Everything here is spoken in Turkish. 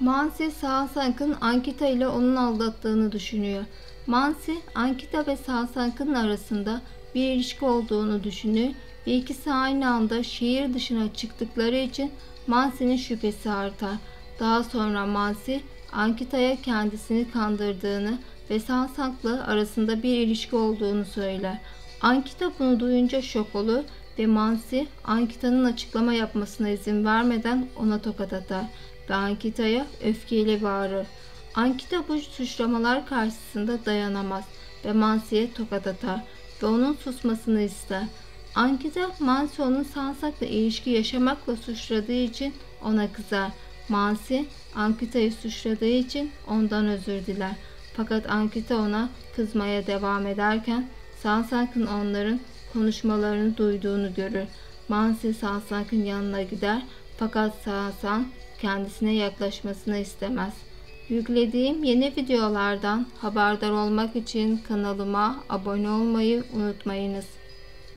Mansi, Sasank'ın Ankita ile onun aldattığını düşünüyor. Mansi, Ankita ve Sasank'ın arasında bir ilişki olduğunu düşünüyor ve ikisi aynı anda şehir dışına çıktıkları için Mansi'nin şüphesi artar. Daha sonra Mansi, Ankita'ya kendisini kandırdığını ve Sasank'la arasında bir ilişki olduğunu söyler. Ankita bunu duyunca şok olur ve Mansi, Ankita'nın açıklama yapmasına izin vermeden ona tokat atar ve Ankita'ya öfkeyle bağırır. Ankita bu suçlamalar karşısında dayanamaz ve Mansi'ye tokat atar ve onun susmasını ister. Ankita, Mansi onu Sansak'la ilişki yaşamakla suçladığı için ona kızar. Mansi, Ankita'yı suçladığı için ondan özür diler. Fakat Ankita ona kızmaya devam ederken Sansak'ın onların konuşmalarını duyduğunu görür. Mansi Sansak'ın yanına gider fakat Sansak kendisine yaklaşmasını istemez. Yüklediğim yeni videolardan haberdar olmak için kanalıma abone olmayı unutmayınız.